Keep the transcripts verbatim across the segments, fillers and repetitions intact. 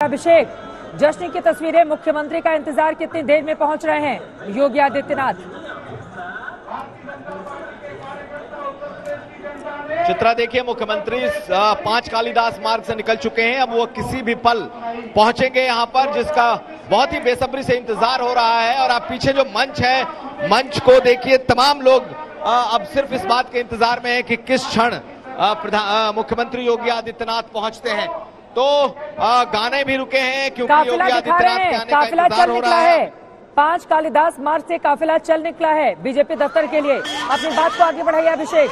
अभिषेक, जश्न की तस्वीरें, मुख्यमंत्री का इंतजार कितनी देर में पहुंच रहे हैं योगी आदित्यनाथ। चित्रा देखिए, मुख्यमंत्री पांच कालिदास मार्ग से निकल चुके हैं। अब वो किसी भी पल पहुंचेंगे यहां पर, जिसका बहुत ही बेसब्री से इंतजार हो रहा है। और आप पीछे जो मंच है, मंच को देखिए, तमाम लोग अब सिर्फ इस बात के इंतजार में है कि किस क्षण मुख्यमंत्री योगी आदित्यनाथ पहुंचते हैं। तो आ, गाने भी रुके हैं क्योंकि योगी आदित्यनाथ के आने का इंतजार हो रहा है। पांच कालिदास मार्ग से काफिला चल निकला है बीजेपी दफ्तर के लिए। अपनी बात को आगे बढ़ाइए अभिषेक।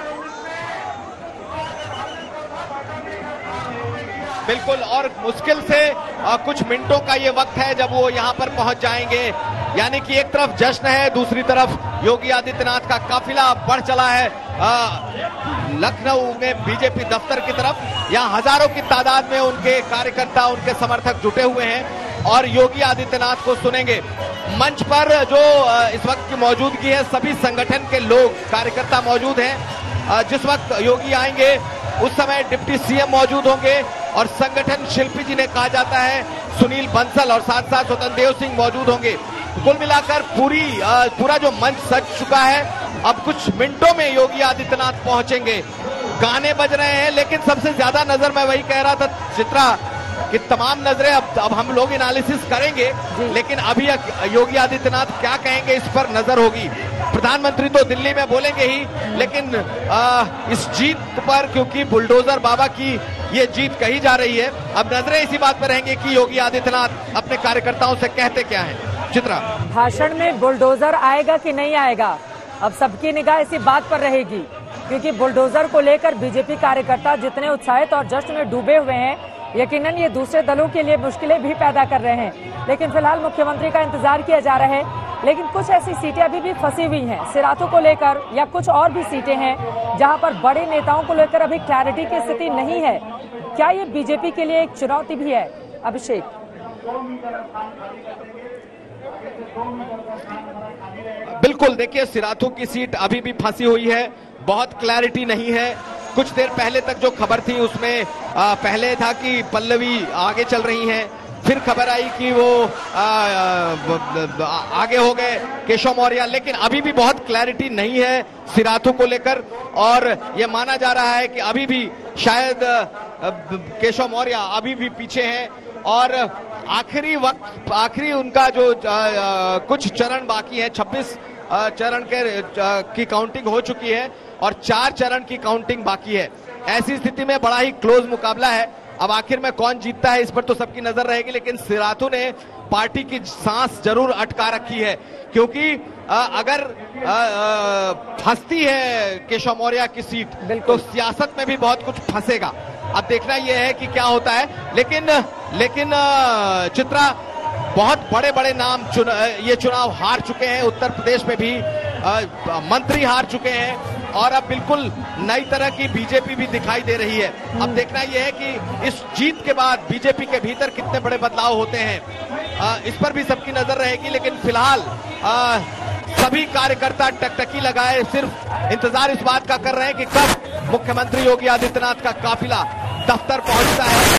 बिल्कुल, और मुश्किल से आ, कुछ मिनटों का ये वक्त है जब वो यहाँ पर पहुंच जाएंगे। यानी कि एक तरफ जश्न है, दूसरी तरफ योगी आदित्यनाथ का काफिला बढ़ चला है लखनऊ में बीजेपी दफ्तर की तरफ। यहाँ हजारों की तादाद में उनके कार्यकर्ता, उनके समर्थक जुटे हुए हैं और योगी आदित्यनाथ को सुनेंगे। मंच पर जो इस वक्त की मौजूदगी है, सभी संगठन के लोग, कार्यकर्ता मौजूद हैं। जिस वक्त योगी आएंगे उस समय डिप्टी सीएम मौजूद होंगे और संगठन शिल्पी जी ने कहा जाता है सुनील बंसल और साथ साथ स्वतंत्र देव सिंह मौजूद होंगे। कुल मिलाकर पूरी पूरा जो मंच सज चुका है। अब कुछ मिनटों में योगी आदित्यनाथ पहुंचेंगे। गाने बज रहे हैं, लेकिन सबसे ज्यादा नजर, मैं वही कह रहा था चित्रा, कि तमाम नजरें अब अब हम लोग एनालिसिस करेंगे, लेकिन अभी योगी आदित्यनाथ क्या कहेंगे इस पर नजर होगी। प्रधानमंत्री तो दिल्ली में बोलेंगे ही, लेकिन आ, इस जीत पर, क्योंकि बुलडोजर बाबा की ये जीत कही जा रही है, अब नजरें इसी बात पर रहेंगे कि योगी आदित्यनाथ अपने कार्यकर्ताओं से कहते क्या हैं। चित्रा, भाषण में बुलडोजर आएगा कि नहीं आएगा, अब सबकी निगाह इसी बात पर रहेगी, क्योंकि बुलडोजर को लेकर बीजेपी कार्यकर्ता जितने उत्साहित और जश्न में डूबे हुए हैं, यकीनन ये दूसरे दलों के लिए मुश्किलें भी पैदा कर रहे हैं। लेकिन फिलहाल मुख्यमंत्री का इंतजार किया जा रहा है। लेकिन कुछ ऐसी सीटें अभी भी फंसी हुई हैं सिराथों को लेकर, या कुछ और भी सीटें हैं जहां पर बड़े नेताओं को लेकर अभी क्लैरिटी की स्थिति नहीं है। क्या ये बीजेपी के लिए एक चुनौती भी है अभिषेक? बिल्कुल, देखिए, सिराथू की सीट अभी भी फंसी हुई है, बहुत क्लैरिटी नहीं है। कुछ देर पहले तक जो खबर थी उसमें आ, पहले था कि पल्लवी आगे चल रही हैं, फिर खबर आई कि वो आ, आ, आगे हो गए केशव मौर्य, लेकिन अभी भी बहुत क्लैरिटी नहीं है सिराथू को लेकर। और ये माना जा रहा है कि अभी भी शायद केशव मौर्य अभी भी पीछे हैं और आखिरी वक्त, आखिरी उनका जो आ, आ, कुछ चरण बाकी है, छब्बीस चरण के आ, की काउंटिंग हो चुकी है और चार चरण की काउंटिंग बाकी है। ऐसी स्थिति में बड़ा ही क्लोज मुकाबला है। अब आखिर में कौन जीतता है इस पर तो सबकी नजर रहेगी, लेकिन सिराथू ने पार्टी की सांस जरूर अटका रखी है, क्योंकि आ, अगर फंसती है केशव मौर्य की सीट तो सियासत में भी बहुत कुछ फंसेगा। अब देखना यह है कि क्या होता है। लेकिन लेकिन चित्रा, बहुत बड़े बड़े नाम चुन, ये चुनाव हार चुके हैं। उत्तर प्रदेश में भी आ, मंत्री हार चुके हैं और अब बिल्कुल नई तरह की बीजेपी भी दिखाई दे रही है। अब देखना यह है कि इस जीत के बाद बीजेपी के भीतर कितने बड़े बदलाव होते हैं, आ, इस पर भी सबकी नजर रहेगी। लेकिन फिलहाल आ, सभी कार्यकर्ता टकटकी लगाए सिर्फ इंतजार इस बात का कर रहे हैं कि कब मुख्यमंत्री योगी आदित्यनाथ का काफिला दफ्तर पहुंचता है।